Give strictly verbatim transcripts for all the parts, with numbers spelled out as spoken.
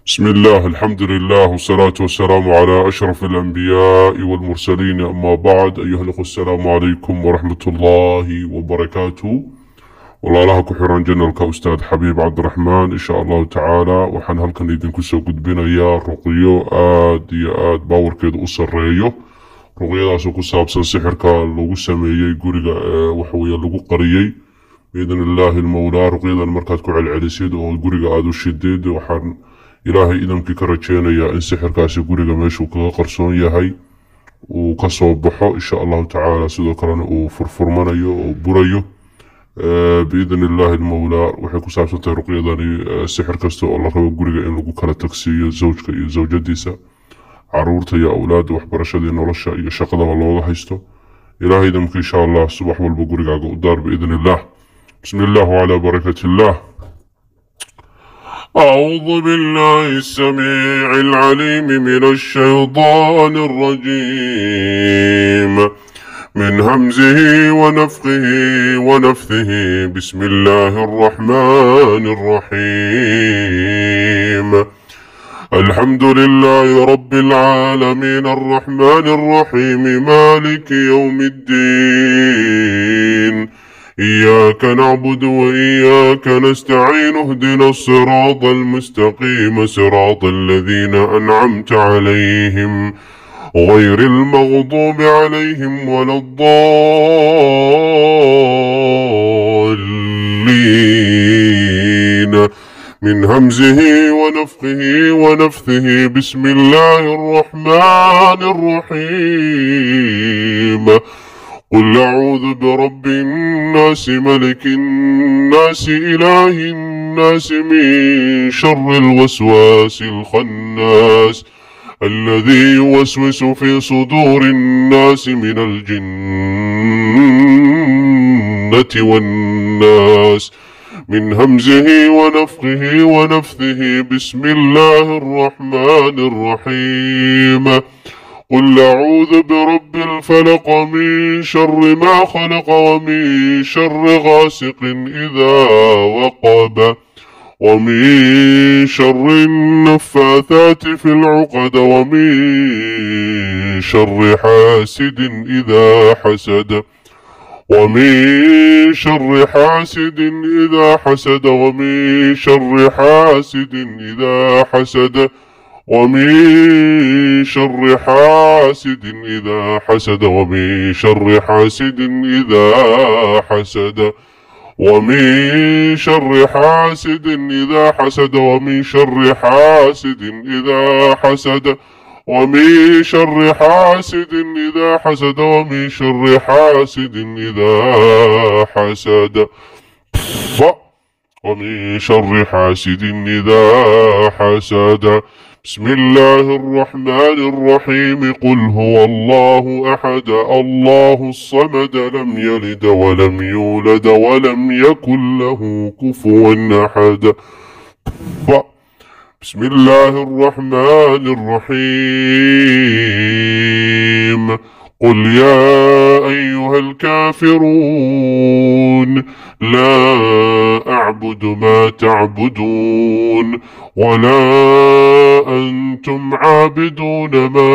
بسم الله، الحمد لله، والصلاة والسلام على أشرف الأنبياء والمرسلين، أما بعد. أيها الأخوة، السلام عليكم ورحمة الله وبركاته. والله لها كحران جنالك أستاذ حبيب عبد الرحمن إن شاء الله تعالى. وحن هلكن إذن كسو قد بنا يا رقيو آد يا آد باور كيد أسر ريو رقيو داسو كسابسا سحركا لغو سميي قريقا وحويا لغو قريي بإذن الله المولى. رقيدا المركات كوعي العليسيد وقريقا آدو الشديد وحن ilaahay idankii ka rajeynayaa in sixirkaasi guriga meeshuu kaga qarsoon yahay uu ka soo baxo insha allahu tacaala, sidoo kalena uu furfurmanayo oo burayo biidni illaahi almawlaa. waxay ku saabsan tahay ruqyadani sixir kasta oo la rabo guriga in lagu kala tagsiiyo zawjka iyo zawjadiisa, caruurta iyo awlaadda, waxbarashadii, nolosha iyo shaqadaba looga haysto. ilaahay idankii insha allah subax walba gurigaaga u daar biidni illaah. bismi illah wacalaa barakati illaah. أعوذ بالله السميع العليم من الشيطان الرجيم، من همزه ونفخه ونفثه. بسم الله الرحمن الرحيم. الحمد لله رب العالمين الرحمن الرحيم مالك يوم الدين. إياك نعبد وإياك نستعين، اهدنا الصراط المستقيم صراط الذين أنعمت عليهم غير المغضوب عليهم ولا الضالين. من همزه ونفخه ونفثه. بسم الله الرحمن الرحيم. قل أعوذ برب الناس ملك الناس إله الناس من شر الوسواس الخناس الذي يوسوس في صدور الناس من الجنة والناس. من همزه ونفخه ونفثه. بسم الله الرحمن الرحيم. قل أعوذ برب الفلق من شر ما خلق ومن شر غاسق إذا وقب ومن شر النفاثات في العقد ومن شر حاسد إذا حسد ومن شر حاسد إذا حسد ومن شر حاسد إذا حسد ومن شر حاسد إذا حسد ومن شر حاسد إذا حسد ومن شر حاسد إذا حسد ومن شر حاسد إذا حسد ومن شر حاسد إذا حسد ومن شر حاسد إذا حسد ومن شر حاسد إذا حسد. بسم الله الرحمن الرحيم. قل هو الله أحد الله الصمد لم يلد ولم يولد ولم يكن له كفوا أحد. بسم الله الرحمن الرحيم. قل يا أيها الكافرون لا أعبد ما تعبدون ولا أنتم عابدون ما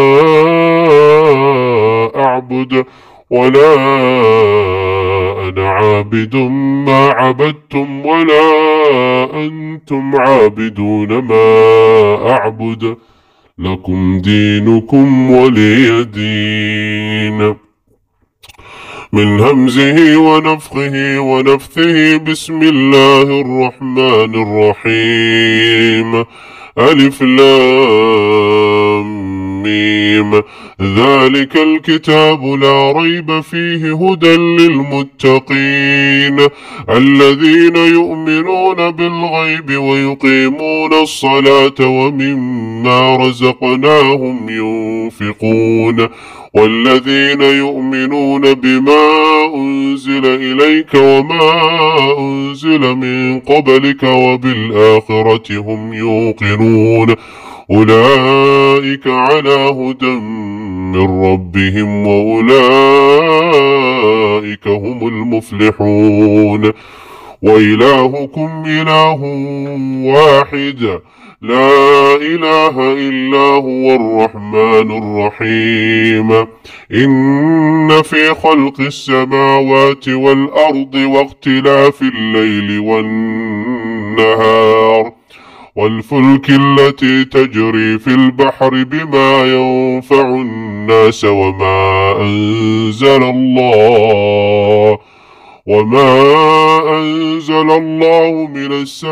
أعبد ولا أنا عابد ما عبدتم ولا أنتم عابدون ما أعبد لكم دينكم ولي دين. من همزه ونفخه ونفثه. بسم الله الرحمن الرحيم. ألف لام ميم. ذلك الكتاب لا ريب فيه هدى للمتقين الذين يؤمنون بالغيب ويقيمون الصلاة ومما رزقناهم ينفقون والذين يؤمنون بما أنزل إليك وما أنزل من قبلك وبالآخرة هم يوقنون أولئك على هدى من ربهم وأولئك هم المفلحون. وإلهكم إله واحد لا إله إلا هو الرحمن الرحيم. إن في خلق السماوات والأرض واختلاف الليل والنهار والفلك التي تجري في البحر بما ينفع الناس وما أنزل الله وما أنزل الله من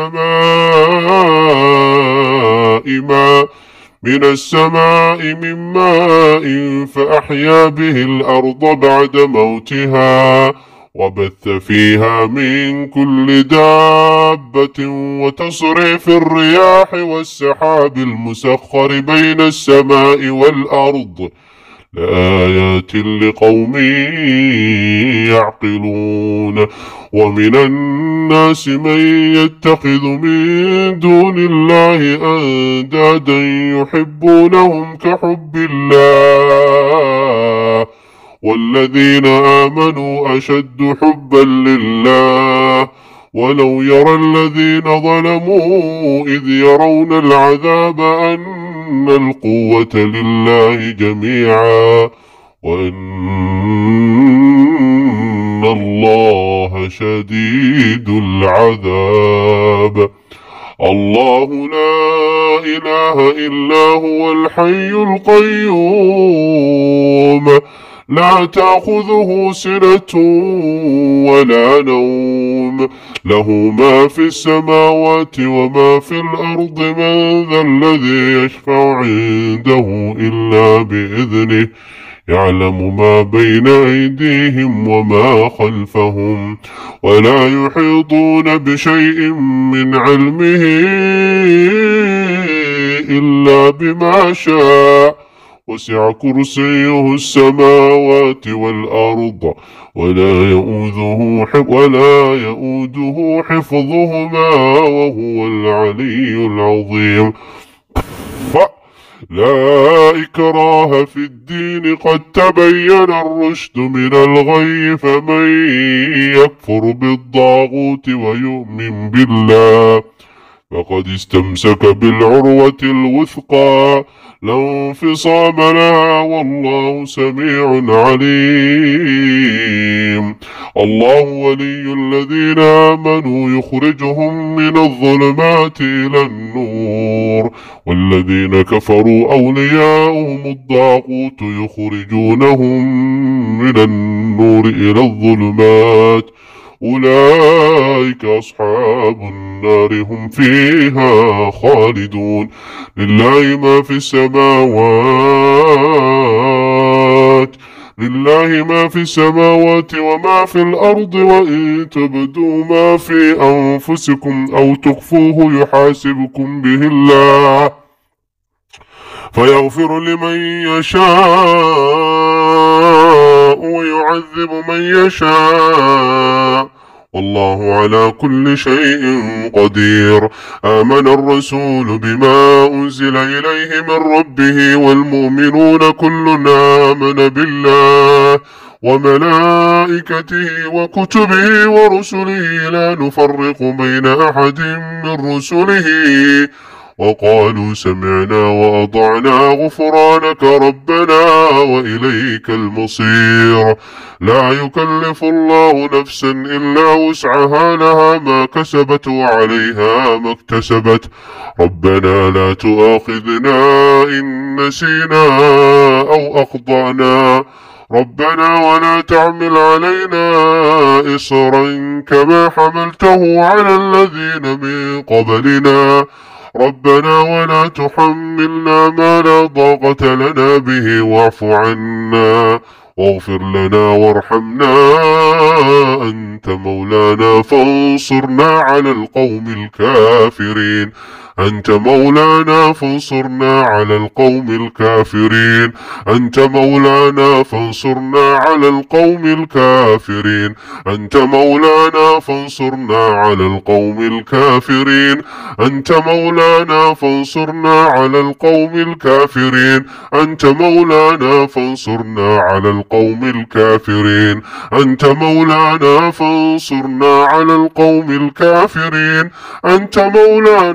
السماء ماء من السماء من ماء فأحيا به الأرض بعد موتها وبث فيها من كل دابة وتصريف الرياح والسحاب المسخر بين السماء والأرض لآيات لقوم يعقلون. ومن الناس من يتخذ من دون الله أندادا يحبونهم كحب الله والذين آمنوا أشد حبا لله ولو يرى الذين ظلموا إذ يرون العذاب أن القوة لله جميعا وأن الله شديد العذاب. الله لا إله إلا هو الحي القيوم لا تأخذه سنة ولا نوم له ما في السماوات وما في الأرض من ذا الذي يشفع عنده إلا بإذنه يعلم ما بين أيديهم وما خلفهم ولا يحيطون بشيء من علمه إلا بما شاء وسع كرسيه السماوات والأرض ولا يؤوده ولا يؤوده حفظهما وهو العلي العظيم. لا إكراه في الدين قد تبين الرشد من الغي فمن يكفر بالطاغوت ويؤمن بالله فقد استمسك بالعروة الوثقى لا انفصام لها والله سميع عليم. الله ولي الذين آمنوا يخرجهم من الظلمات إلى النور والذين كفروا أولياؤهم الطاغوت يخرجونهم من النور إلى الظلمات أولئك أصحاب النار هم فيها خالدون. لله ما في السماوات لله ما في السماوات وما في الأرض وإن تبدوا ما في أنفسكم أو تخفوه يحاسبكم به الله فيغفر لمن يشاء ويعذب من يشاء والله على كل شيء قدير. آمن الرسول بما أنزل إليه من ربه والمؤمنون كل آمن بالله وملائكته وكتبه ورسله لا نفرق بين أحد من رسله وقالوا سمعنا وأطعنا غفرانك ربنا وإليك المصير. لا يكلف الله نفسا إلا وسعها لها ما كسبت وعليها ما اكتسبت ربنا لا تؤاخذنا إن نسينا أو أخطأنا ربنا ولا تحمل علينا إصرا كما حملته على الذين من قبلنا ربنا ولا تحملنا ما لا طاقة لنا به واعف عنا واغفر لنا وارحمنا أنت مولانا فانصرنا على القوم الكافرين أنت مولانا فانصرنا على القوم الكافرين أنت مولانا فانصرنا على القوم الكافرين أنت مولانا فانصرنا على القوم الكافرين أنت مولانا فانصرنا على القوم الكافرين أنت مولانا فانصرنا على القوم الكافرين أنت مولانا فانصرنا على القوم الكافرين أنت مولانا فانصرنا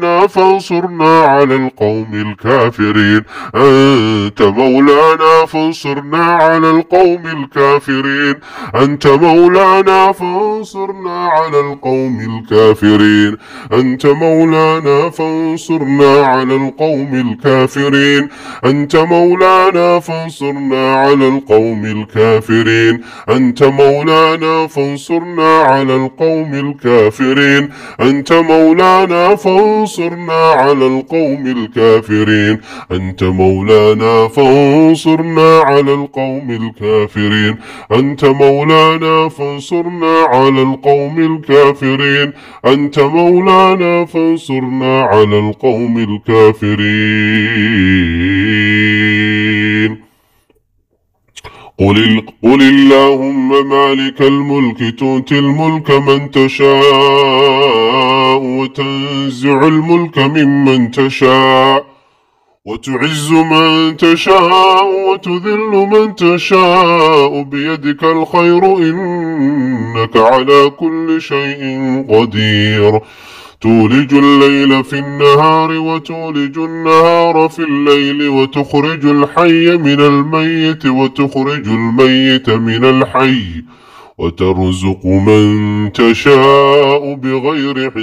فانصرنا على القوم الكافرين أنت مولانا فانصرنا على القوم الكافرين أنت مولانا فانصرنا على القوم الكافرين أنت مولانا فانصرنا على القوم الكافرين أنت مولانا فانصرنا على القوم الكافرين أنت مولانا فانصرنا على القوم الكافرين أنت مولانا فانصرنا على القوم الكافرين أنت مولانا فانصرنا على القوم الكافرين أنت مولانا فانصرنا على القوم الكافرين أنت مولانا فانصرنا على القوم الكافرين قل, قل اللهم مالك الملك تؤتي الملك من تشاء وتنزع الملك ممن تشاء وتعز من تشاء وتذل من تشاء بيدك الخير إنك على كل شيء قدير تولج الليل في النهار وتولج النهار في الليل وتخرج الحي من الميت وتخرج الميت من الحي وترزق من تشاء بغير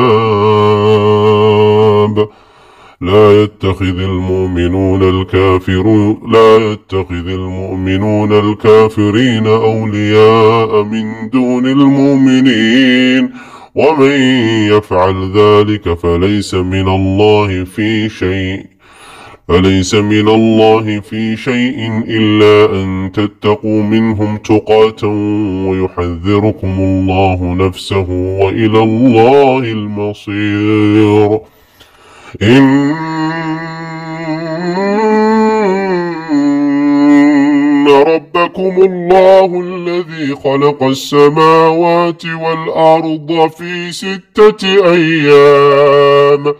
حساب لا يتخذ المؤمنون الكافرون لا يتخذ المؤمنون الكافرين أولياء من دون المؤمنين ومن يفعل ذلك فليس من الله في شيء فليس من الله في شيء إلا أن تتقوا منهم تقاة ويحذركم الله نفسه وإلى الله المصير إن ربكم الله الذي خلق السماوات والأرض في ستة أيام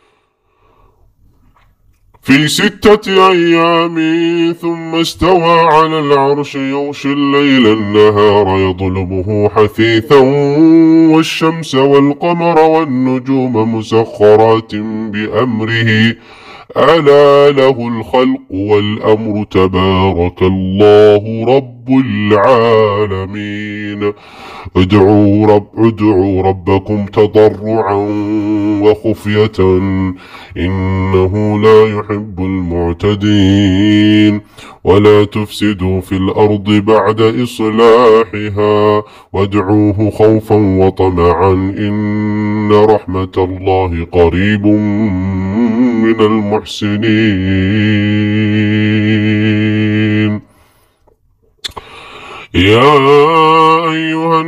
في ستة أيام ثم استوى على العرش يغشي الليل النهار يطلبه حثيثا والشمس والقمر والنجوم مسخرات بأمره ألا له الخلق والأمر تبارك الله رب العالمين ادعوا رب ادعوا ربكم تضرعا وخفية إنه لا يحب المعتدين ولا تفسدوا في الأرض بعد إصلاحها وادعوه خوفا وطمعا إن رحمة الله قريب من المحسنين يا أيها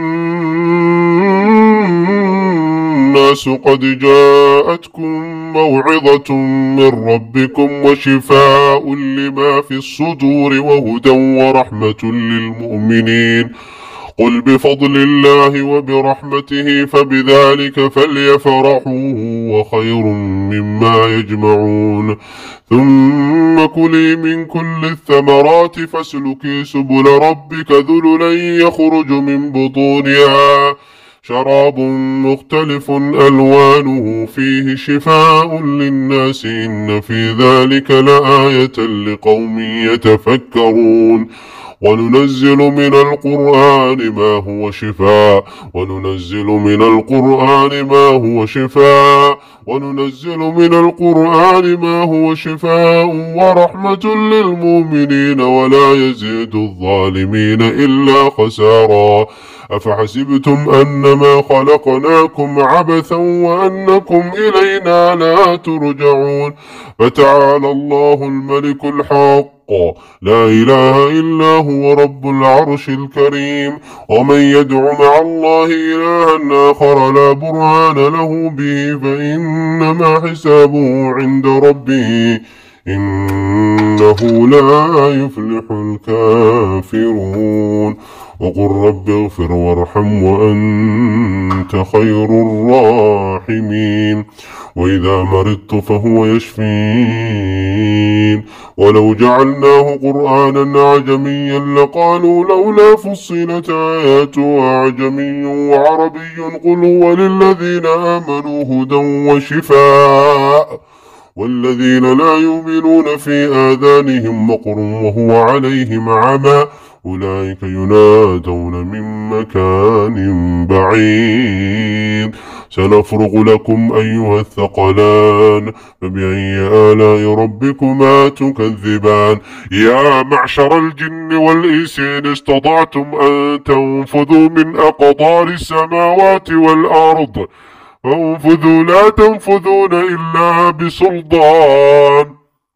الناس قد جاءتكم موعظة من ربكم وشفاء لما في الصدور وهدى ورحمة للمؤمنين قل بفضل الله وبرحمته فبذلك فليفرحوا وخير مما يجمعون ثم كلي من كل الثمرات فاسلكي سبل ربك ذللا يخرج من بطونها شراب مختلف ألوانه فيه شفاء للناس إن في ذلك لآية لقوم يتفكرون وننزل من القرآن ما هو شفاء وننزل من القرآن ما هو شفاء وننزل من القرآن ما هو شفاء ورحمة للمؤمنين ولا يزيد الظالمين إلا خسارا أفحسبتم أنما خلقناكم عبثا وأنكم إلينا لا ترجعون فتعالى الله الملك الحق لا إله إلا هو رب العرش الكريم ومن يدع مع الله إلها آخر لا برهان له به فإنما حسابه عند ربه إنه لا يفلح الكافرون وقل رب اغفر وارحم وأنت خير الراحمين وإذا مرضت فهو يشفين ولو جعلناه قرآنا أعجميا لقالوا لولا فصلت آياته أعجمي وعربي قل هو للذين آمنوا هدى وشفاء والذين لا يؤمنون في آذانهم وقر وهو عليهم عمى أولئك ينادون من مكان بعيد سنفرغ لكم أيها الثقلان فبأي آلاء ربكما تكذبان يا معشر الجن والإنس إن استطعتم أن تنفذوا من أقطار السماوات والأرض فانفذوا لا تنفذون إلا بسلطان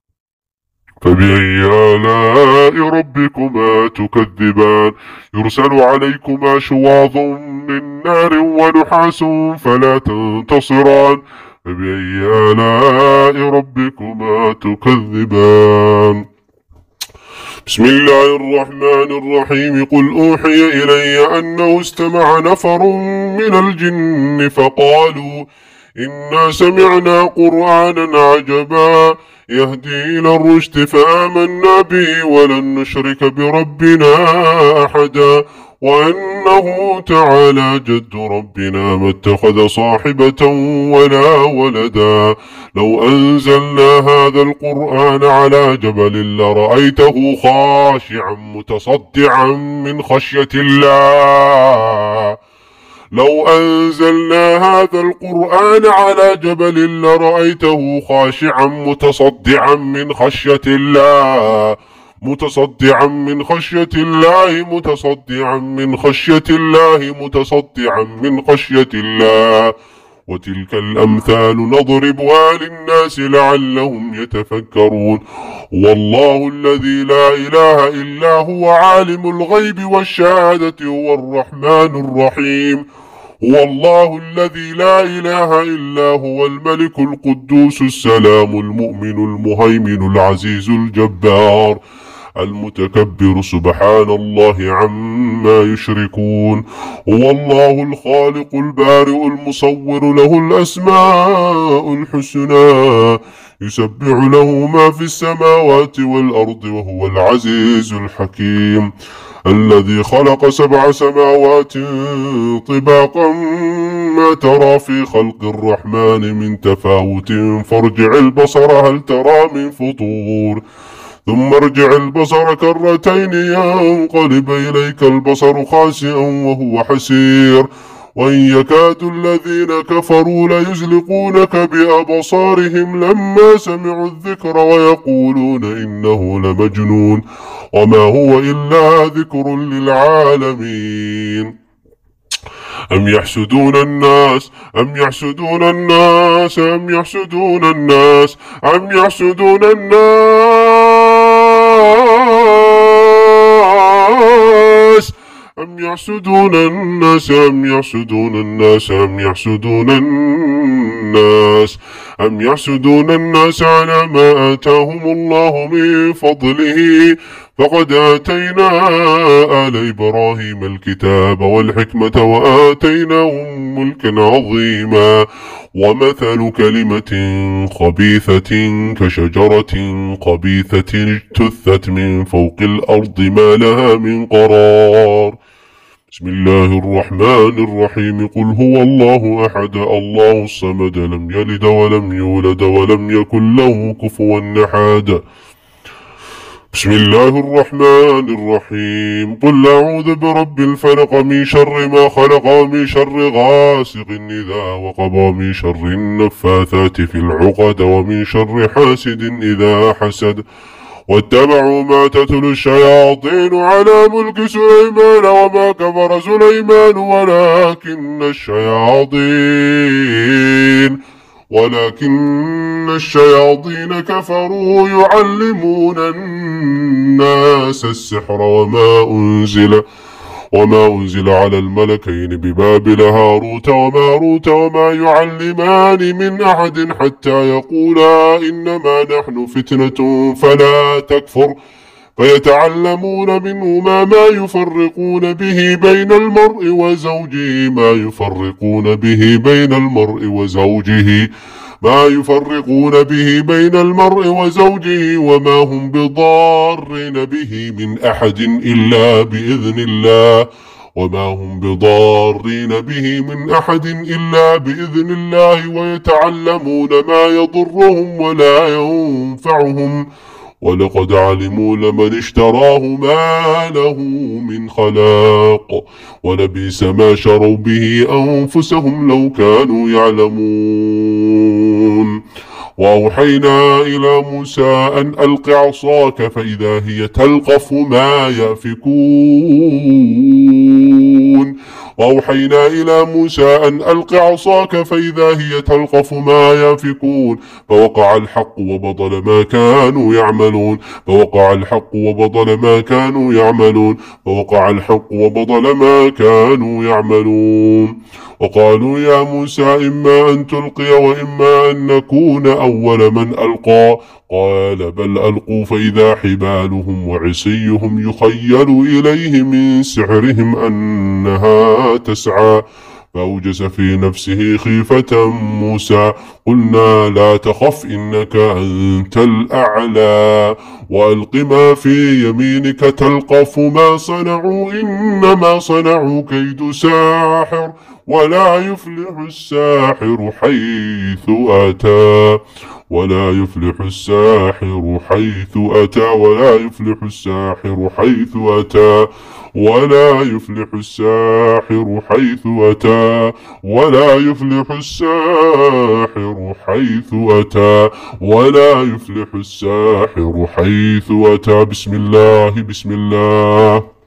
فبأي آلاء ربكما تكذبان يرسل عليكما شواظ من نار ونحاس فلا تنتصران فبأي آلاء ربكما تكذبان بسم الله الرحمن الرحيم قل أوحي إلي أنه استمع نفر من الجن فقالوا إنا سمعنا قرآنا عجبا يهدي إلى الرشد فآمنا به ولن نشرك بربنا أحدا وأنه تعالى جد ربنا ما اتخذ صاحبة ولا ولدا لو أنزلنا هذا القرآن على جبل لرأيته خاشعا متصدعا من خشية الله لو أنزلنا هذا القرآن على جبل لرأيته خاشعا متصدعا من خشية الله متصدعا من خشية الله متصدعا من خشية الله متصدعا من خشية الله وتلك الأمثال نضربها للناس لعلهم يتفكرون والله الذي لا إله إلا هو عالم الغيب والشهادة هو الرحمن الرحيم هو الله الذي لا إله إلا هو الملك القدوس السلام المؤمن المهيمن العزيز الجبار المتكبر سبحان الله عما يشركون هو الله الخالق البارئ المصور له الأسماء الحسنى يسبح له ما في السماوات والأرض وهو العزيز الحكيم الذي خلق سبع سماوات طباقا ما ترى في خلق الرحمن من تفاوت فارجع البصر هل ترى من فطور ثم ارجع البصر كرتين ينقلب إليك البصر خاسئا وهو حسير وإن يكاد الذين كفروا ليزلقونك بأبصارهم لما سمعوا الذكر ويقولون إنه لمجنون وما هو إلا ذكر للعالمين أم يحسدون الناس أم يحسدون الناس أم يحسدون الناس أم يحسدون الناس أم يحسدون الناس أم يحسدون الناس أم يحسدون الناس أم يحسدون الناس على ما آتاهم الله من فضله فقد آتينا آل إبراهيم الكتاب والحكمة وآتيناهم ملكا عظيما ومثل كلمة خبيثة كشجرة خبيثة اجتثت من فوق الأرض ما لها من قرار بسم الله الرحمن الرحيم قل هو الله أحد الله الصمد لم يلد ولم يولد ولم يكن له كفوا أحد بسم الله الرحمن الرحيم قل أعوذ برب الفلق من شر ما خلق ومن شر غاسق إذا وقب ومن شر النفاثات في العقد ومن شر حاسد إذا حسد واتبعوا ما تتلو الشياطين على ملك سليمان وما كفر سليمان ولكن الشياطين ولكن الشياطين كفروا يعلمون الناس السحر وما أنزل وما أنزل على الملكين ببابل هاروت وماروت وما يعلمان من أحد حتى يقولا إنما نحن فتنة فلا تكفر فيتعلمون منهما ما يفرقون به بين المرء وزوجه ما يفرقون به بين المرء وزوجه ما يفرقون به بين المرء وزوجه وما هم بضارين به من أحد إلا بإذن الله وما هم بضارين به من أحد إلا بإذن الله ويتعلمون ما يضرهم ولا ينفعهم ولقد علموا لمن اشتراه ما له من خلاق ولبئس ما شروا به أنفسهم لو كانوا يعلمون. وأوحينا إلى موسى أن ألق عصاك فإذا هي تلقف ما يأفكون وأوحينا إلى موسى أن ألق عصاك فإذا هي تلقف ما يأفكون فوقع الحق وبطل ما كانوا يعملون فوقع الحق وبطل ما كانوا يعملون فوقع الحق وبطل ما كانوا يعملون. وقالوا يا موسى إما أن تلقي وإما أن نكون أول من ألقى قال بل ألقوا فإذا حبالهم وعصيهم يخيل إليه من سحرهم أنها تسعى فأوجس في نفسه خيفة موسى قلنا لا تخف إنك أنت الأعلى وألق ما في يمينك تلقف ما صنعوا إنما صنعوا كيد ساحر ولا يفلح الساحر حيث أتى ولا يفلح الساحر حيث أتى ولا يفلح الساحر حيث أتى ولا يفلح الساحر حيث أتى ولا يفلح الساحر حيث أتى ولا يفلح الساحر حيث أتى. بسم الله بسم الله.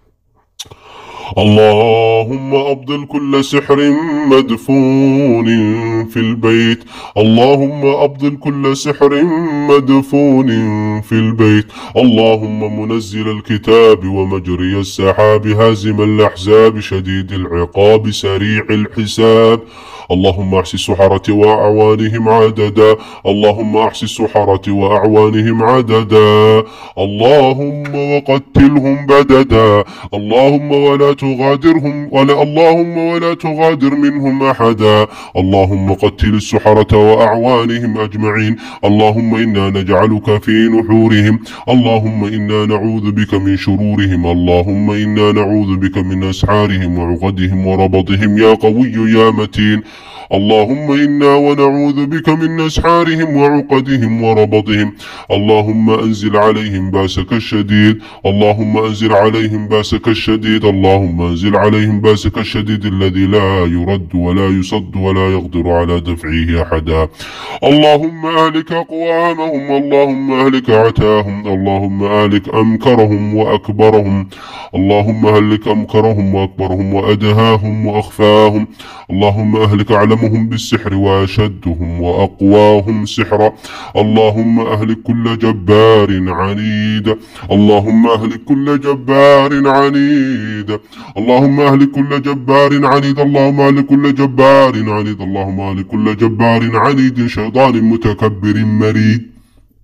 اللهم أبطل كل سحر مدفون في البيت اللهم أبطل كل سحر مدفون في البيت اللهم منزل الكتاب ومجري السحاب هازم الأحزاب شديد العقاب سريع الحساب اللهم احصِ السحرة وأعوانهم عددا اللهم احصِ السحرة وأعوانهم عددا اللهم وقتلهم بددا اللهم ولا تغادرهم ولا اللهم ولا تغادر منهم أحدا اللهم قتل السحرة وأعوانهم أجمعين اللهم إنا نجعلك في نحورهم اللهم إنا نعوذ بك من شرورهم اللهم إنا نعوذ بك من أسحارهم وعقدهم وربطهم يا قوي يا متين اللهم إنا ونعوذ بك من أسحارهم وعقدهم وربطهم اللهم أنزل عليهم باسك الشديد اللهم أنزل عليهم باسك الشديد اللهم أنزل عليهم باسك الشديد الذي لا يرد ولا يصد ولا يقدر على دفعه أحدا اللهم أهلك أقوامهم اللهم أهلك عتاهم اللهم أهلك أمكرهم وأكبرهم اللهم أهلك أمكرهم وأكبرهم وأدهاهم وأخفاهم اللهم أهلك أعلمهم بالسحر وأشدهم وأقواهم سحرا اللهم أهلك كل جبار عنيد اللهم أهلك كل جبار عنيد اللهم أهلك كل جبار عنيد اللهم أهلك كل جبار عنيد اللهم أهلك كل جبار عنيد شيطان متكبر مريد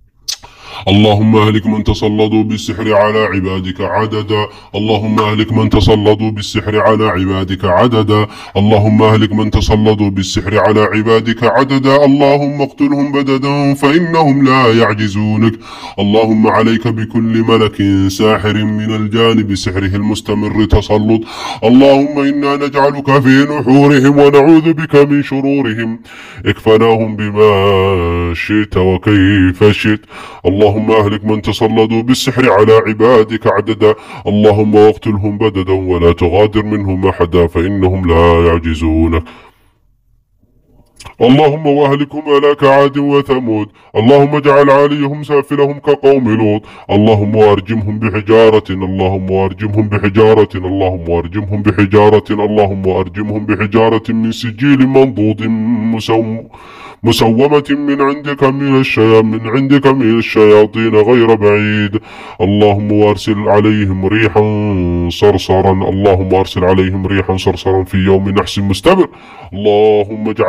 اللهم أهلك من تسلطوا بالسحر على عبادك عددا اللهم أهلك من تسلطوا بالسحر على عبادك عددا اللهم أهلك من تسلطوا بالسحر على عبادك عددا اللهم اقتلهم بددا فإنهم لا يعجزونك اللهم عليك بكل ملك ساحر من الجانب سحره المستمر تسلط اللهم إنا نجعلك في نحورهم ونعوذ بك من شرورهم اكفناهم بما شئت وكيف شئت اللهم أهلك من تسلطوا بالسحر على عبادك عددا اللهم واقتلهم بددا ولا تغادر منهم أحدا فإنهم لا يعجزونك اللهم واهلكهم هلاك عاد وثمود اللهم اجعل عاليهم سافلهم كقوم لوط اللهم وارجمهم بحجارة اللهم وارجمهم بحجارة اللهم وارجمهم بحجارة اللهم وارجمهم بحجارة من سجيل منضود مسوم مسومة من عندك من الشيا من عندك من الشياطين غير بعيد اللهم وارسل عليهم ريحا صرصرا اللهم وارسل عليهم ريحا صرصرا في يوم نحس مستمر اللهم اجعلهم كعادة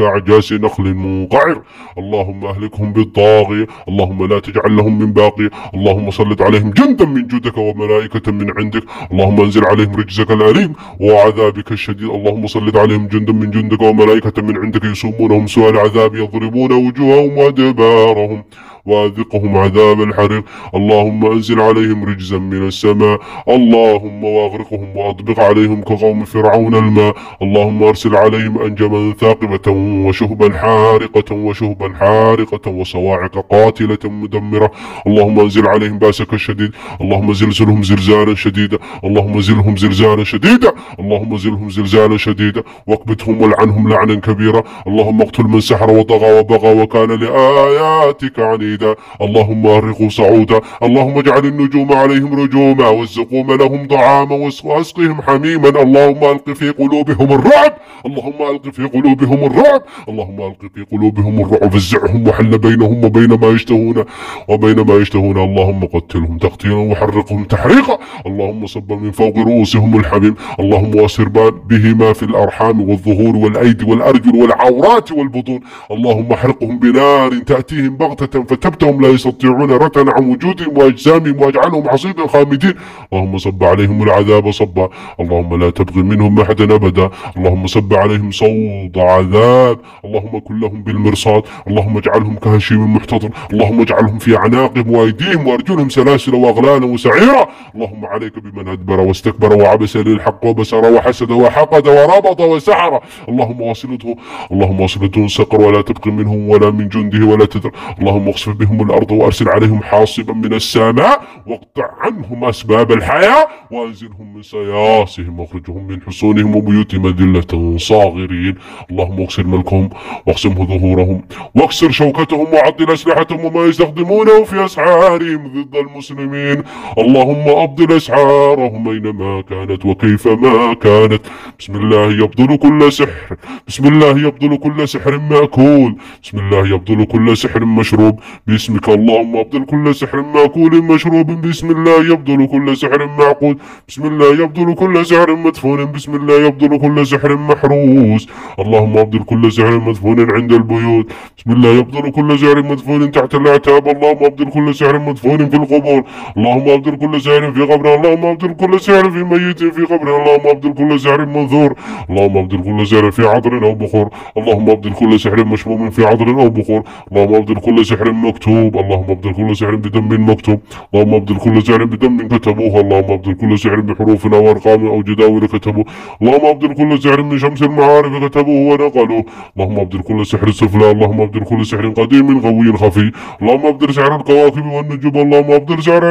كأعجاز نخل منقعر. اللهم أهلكهم بالطاغية، اللهم لا تجعل لهم من باقية. اللهم سلط عليهم جندا من جندك وملائكة من عندك. اللهم انزل عليهم رجزك الأليم وعذابك الشديد. اللهم سلط عليهم جندا من جندك وملائكة من عندك يسومونهم سوء العذاب يضربون وجوههم وأدبارهم وأذقهم عذاب الحريق. اللهم أنزل عليهم رجزا من السماء. اللهم واغرقهم وأطبق عليهم كقوم فرعون الماء. اللهم أرسل عليهم أنجما ثاقبة وشهبا حارقة وشهبا حارقة وصواعق قاتلة مدمرة. اللهم أنزل عليهم باسك الشديد. اللهم زلزلهم زلزالا شديدا. اللهم زلهم زلزالا شديدا. اللهم زلهم زلزالا شديدا واكبتهم والعنهم لعنا كبيرا. اللهم اقتل من سحر وطغى وبغى وكان لآياتك عنيدا. اللهم أرقوا صعودا. اللهم اجعل النجوم عليهم رجوما والزقوم لهم طعاما واسقهم حميما. اللهم ألق في قلوبهم الرعب. اللهم ألق في قلوبهم الرعب. اللهم ألق في قلوبهم الرعب فزعهم وحل بينهم وبين ما يشتهون وبين ما يشتهون. اللهم قتلهم تقتيلا وحرقهم تحريقا. اللهم صب من فوق رؤوسهم الحميم. اللهم واسر به ما في الأرحام والظهور والأيدي والأرجل والعورات والبطون. اللهم احرقهم بنار تأتيهم بغتة فتبتهم لا يستطيعون ردًا عن وجودهم وأجسامهم واجعلهم حصيدا خامدين. اللهم صب عليهم العذاب صبا. اللهم لا تبغي منهم أحدا أبدا. اللهم صب عليهم صوت عذاب. اللهم كن لهم بالمرصاد. اللهم اجعلهم كهشيم محتضر. اللهم اجعلهم في أعناقهم وأيديهم وأرجلهم سلاسل وأغلالا وسعيرا. اللهم عليك بمن أدبر واستكبر وعبس للحق وبسر وحسد وحقد وربط وسحر. اللهم واصلته اللهم واصلته سقر ولا تبقي منهم ولا من جنده ولا تدر. اللهم اخسف بهم الأرض وأرسل عليهم حاصبا من السماء واقطع عنهم أسباب الحياة وأنزلهم من سياسهم واخرجهم من حصونهم وبيوتهم ذلة صاغرين. اللهم اكسر ملكهم واقسمه ظهورهم واكسر شوكتهم وعضل أسلحتهم وما يستخدمونه في أسعارهم ضد المسلمين. اللهم أبطل أسعارهم أينما كانت وكيفما كانت. بسم الله يبطل كل سحر. بسم الله يبطل كل سحر مأكول. بسم الله يبطل كل سحر مشروب باسمك. اللهم ابطل كل سحر مأكول مشروب بسم الله يبطل كل سحر معقود. بسم الله يبطل كل سحر مدفون. بسم الله يبطل كل سحر محروس. اللهم ابطل كل سحر مدفون عند البيوت. بسم الله يبطل كل سحر مدفون تحت الأعتاب. اللهم ابطل كل سحر مدفون في القبور. اللهم ابطل كل سحر في قبر. اللهم ابطل كل سحر في ميت في قبر. اللهم ابطل كل سحر منثور. اللهم ابطل كل سحر في عطر أو بخور. اللهم ابطل كل سحر مشموم في عطر أو بخور. اللهم ابطل كل سحر مكتوب. اللهم ابطل كل سحر بدم مكتوب. اللهم ابطل كل سحر بدم كتبوه. اللهم ابطل كل سحر بحروف أو أرقام أو جداول كتبوه. اللهم ابطل كل سحر من شمس المعارف كتبوه ونقلوه. اللهم ابطل كل سحر سفلى. اللهم ابطل كل سحر قديم غوي خفي. اللهم ابطل سحر الكواكب والنجوم. اللهم ابطل سحر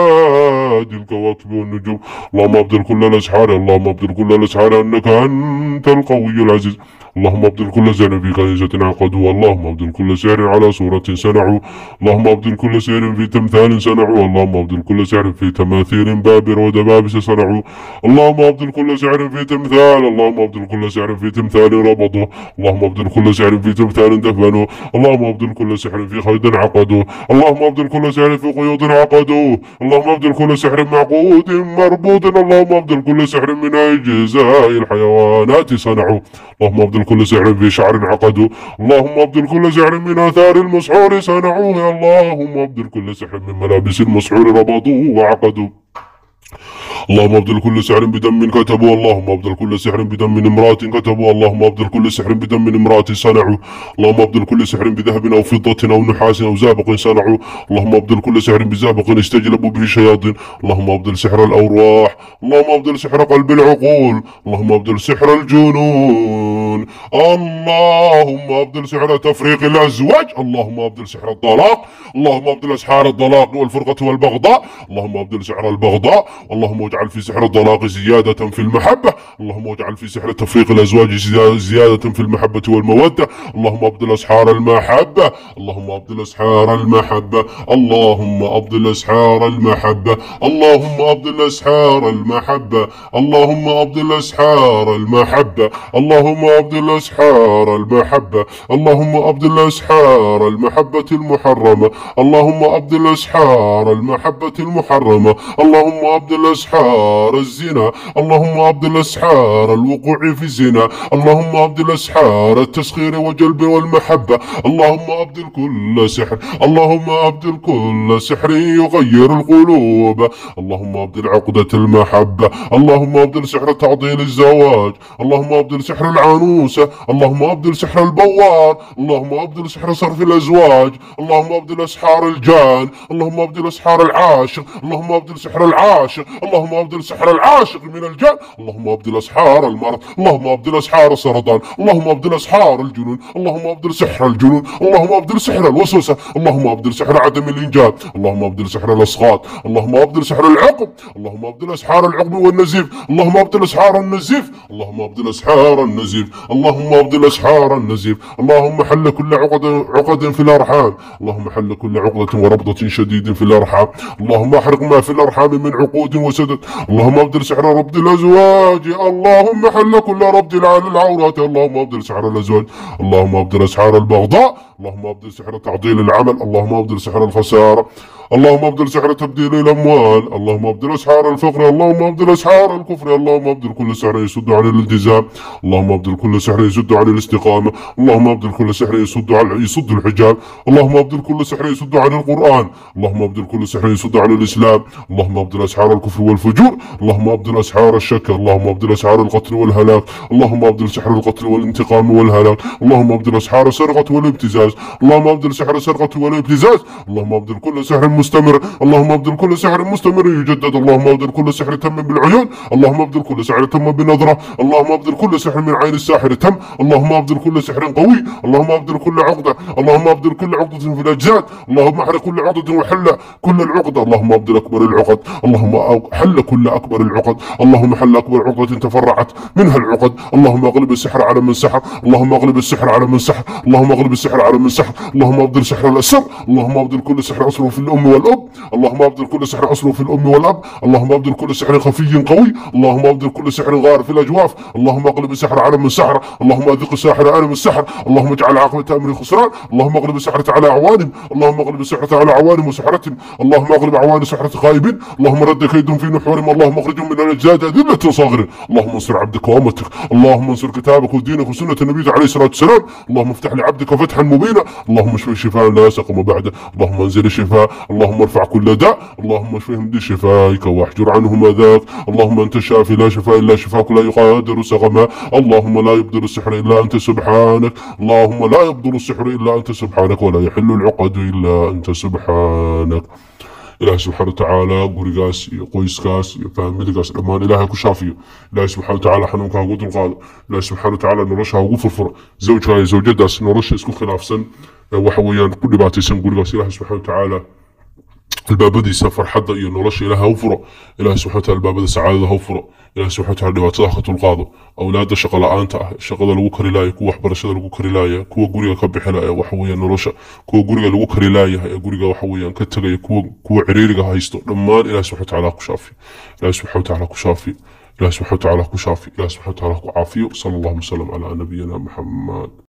عباد الكواكب والنجوم. اللهم ابطل كل الأسحار. اللهم ابطل كل الأسحار انك انت القوي العزيز. اللهم ابطل كل سحر في كنيسة عقدوه. اللهم ابطل كل سحر على صورة صنعوا. اللهم ابطل كل سحر في تمثال صنعوا. اللهم ابطل كل سحر في تماثيل بابر ودبابس صنعوا. اللهم ابطل كل سحر في تمثال. اللهم ابطل كل سحر في تمثال ربطوه. اللهم ابطل كل سحر في تمثال دفنوه. اللهم ابطل كل سحر في خيط عقدوه. اللهم ابطل كل سحر في قيود عقدوه. اللهم ابطل كل سحر معقود مربوط. اللهم ابطل كل سحر من أجزاء الحيوانات صنعوا. اللهم ابطل كل سحر في شعر عقدوه. اللهم ابطل كل سحر من آثار المسحور صنعوه. اللهم ابطل كل سحر من ملابس المسحور ربطوه وعقدوه. اللهم ابطل كل سحر بدم كتبوا. اللهم ابطل كل سحر بدم امرأة كتبوا. اللهم ابطل كل سحر بدم امرأة صنعوا. اللهم ابطل كل سحر بذهب أو فضة أو نحاس أو زابق صنعوا. اللهم ابطل كل سحر بزابق استجلبوا به الشياطين. اللهم ابطل سحر الأرواح. اللهم ابطل سحر قلب العقول. اللهم ابطل سحر الجنون. اللهم ابطل سحر تفريق الأزواج. اللهم ابطل سحر الطلاق. اللهم ابطل أسحار الطلاق والفرقة والبغضاء. اللهم ابطل سحر البغضاء. اللهم اجعل في سحر الطلاق زيادة في المحبة. اللهم اجعل في سحر تفريق الأزواج زيادة في المحبة والمودة. اللهم ابطل أسحار المحبة. اللهم ابطل أسحار المحبة. اللهم ابطل أسحار المحبة. اللهم ابطل أسحار المحبة. اللهم ابطل أسحار المحبة. اللهم ابطل أسحار المحبة. اللهم ابطل أسحار المحبة المحرمة. اللهم أبدل أسحار المحبة المحرمة، اللهم أبدل أسحار الزنا، اللهم أبدل أسحار الوقوع في الزنا، اللهم أبدل أسحار التسخير وجلب والمحبة، اللهم أبدل كل سحر، اللهم أبدل كل سحر يغير القلوب، اللهم أبدل عقدة المحبة، اللهم أبدل سحر تعطيل الزواج، اللهم أبدل سحر العنوسة، اللهم أبدل سحر البوار، اللهم أبدل سحر صرف الأزواج، اللهم أبدل أسحار الجان، اللهم أبدل أسحار العاشق، اللهم أبدل سحر العاشق، اللهم أبدل سحر العاشق من الجان، اللهم أبدل أسحار المرض، اللهم أبدل أسحار السرطان، اللهم أبدل أسحار الجنون، اللهم أبدل سحر الجنون، اللهم أبدل سحر الوسوسة، اللهم أبدل سحر عدم الإنجاب، اللهم أبدل سحر الأسقاط، اللهم أبدل سحر العقب، اللهم أبدل أسحار العقب والنزيف، اللهم أبدل أسحار النزيف، اللهم أبدل أسحار النزيف، اللهم أبدل أسحار النزيف، اللهم حل كل عقد عقد في الأرحام، اللهم حل كل عقدة وربطة شديد في الأرحام، اللهم احرق ما في الأرحام من عقود وسدد، اللهم أبدل سحر ربط الأزواج، اللهم حل كل ربط على العورات، اللهم أبدل سحر الأزواج، اللهم أبدل أسحار البغضاء، اللهم أبدل سحر تعطيل العمل، اللهم أبدل سحر الخسارة، اللهم أبدل سحر تبديل الأموال، اللهم أبدل أسحار الفقر، اللهم أبدل أسحار الكفر، اللهم أبدل كل سحر يسد عن الالتزام، اللهم أبدل كل سحر يسد عن الاستقامة، اللهم أبدل كل سحر يسد عن يسد الحجاب، اللهم أبدل كل سحر يسد عن القرآن، اللهم أبدل كل سحر يسد عن الإسلام، اللهم أبدل أسحار الكفر والفجور، اللهم أبدل أسحار الشك، اللهم أبدل أسحار القتل والهلاك، اللهم أبدل سحر القتل والانتقام والهلاك، اللهم أبدل أسحار السرقة والابتزاز، اللهم أبدل سحر السرقة والابتزاز، اللهم أبدل كل سحر مستمر، اللهم أبدل كل سحر مستمر يجدد، اللهم أبدل كل سحر تم بالعيون، اللهم أبدل كل سحر تم بنظرة، اللهم أبدل كل سحر من عين الساحر تم، اللهم أبدل كل سحر قوي، اللهم أبدل كل عقدة، اللهم أبدل كل عقدة في الأجساد، اللهم احرق كل عقدة وحل كل العقدة، اللهم أبدل أكبر العقد، اللهم حل كل أكبر العقد، اللهم حل أكبر عقدة تفرعت منها العقد، اللهم أغلب السحر على من سحر، اللهم أغلب السحر على من سحر، اللهم أغلب السحر على من سحر، اللهم أبدل سحر الأسر، اللهم أبدل كل سحر أصله في الأم والأب، اللهم أبدل كل سحر أصله في الأم والأب، اللهم أبدل كل سحر خفي قوي، اللهم أبدل كل سحر غار في الأجواف، اللهم أغلب السحر على من سحر، اللهم أذق الساحر عالم السحر، اللهم اجعل عاقبة أمر خسران، اللهم اغلب السحرة على أعوانهم، اللهم اغلب السحرة على أعوانهم وسحرتهم، اللهم اغلب أعوان سحرة خائبين، اللهم رد كيدهم في نحورهم، اللهم اخرجهم من الأجساد أذلة صاغرين، اللهم انصر عبدك وأمتك، اللهم انصر كتابك ودينك وسنة نبيك عليه الصلاة والسلام، اللهم افتح لعبدك فتحا مبينا، اللهم اشف شفاء لا يسقم بعده، اللهم انزل الشفاء، اللهم ارفع كل داء، اللهم اشفهم بشفائك واحجر عنهم اذاك، اللهم انت الشافي لا شفاء الا شفاك لا يغادر سقما، اللهم لا يبدل السحر الا انت سبحانك، اللهم لا يبدل السحر الا انت سبحانك، ولا يحل العقد الا انت سبحانك. إلهي سبحانه وتعالى gurigaas iyo qoyskaas iyo faamiligaas dhammaan Ilaahay ku shaafiyo. Ilaahay subxaanahu wa ta'aala xanuunka ugu dulqaado. Ilaahay subxaanahu wa ta'aala nolosha ugu furfuro. Zawjka iyo zawjadaas nolosha isku khilaafsan waxa weeyaan ku dhibaataysan gurigaas Ilaahay subxaanahu wa ta'aala albaabadiisa farxadda iyo nolosha Ilaahay u furo. Ilaahay subxaanahu wa ta'aala albaabada sacaadada u furo. Ilaahay subxaanahu wa ta'aala dhibaatada ka dulqaado. Awlaada shaqo la'aanta ah, shaqada lagu kari laayo, kuwa waxbarashada lagu kari laayo, kuwa guriga ka bixinaya waxa weeyaan nolosha, kuwa guriga lagu kari laayahay ee guriga waxa weeyaan ka tagay, kuwa kuwa ciriiriga haysto dhammaan Ilaahay subxaanahu wa ta'aala ku shaafi. Ilaahay subxaanahu wa ta'aala ku shaafi. Ilaahay subxaanahu wa ta'aala ku shaafi. Ilaahay subxaanahu wa ta'aala ku caafiyo. Sallallahu alayhi wa sallam ala nabiyyina Muhammad.